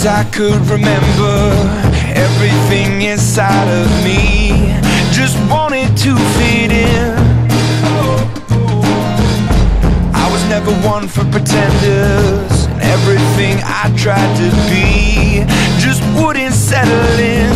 I could remember, everything inside of me just wanted to fit in. I was never one for pretenders, and everything I tried to be just wouldn't settle in.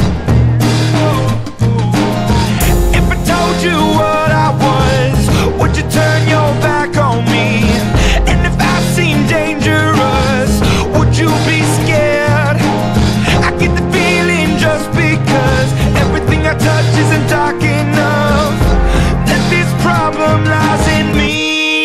If I told you what I was, would you turn your back on me? And if I seemed dangerous, would you be scared? I get the feeling just because everything I touch isn't dark enough, that this problem lies in me.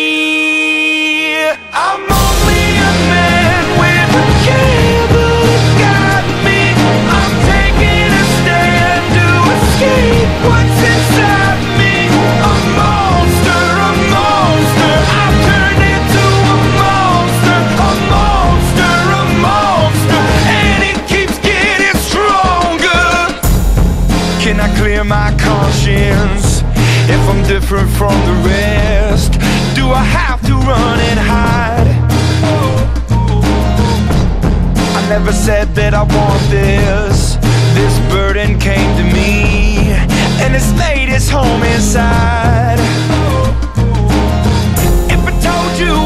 I'm only a man with a candle that got me. I'm taking a stand to escape what's inside me. A monster, a monster, I've turned into a monster. A monster, a monster, and it keeps getting stronger. Can I clear my conscience if I'm different from the rest? Do I have to run and hide? I never said that I want this. This burden came to me, and it's laid its home inside. If I told you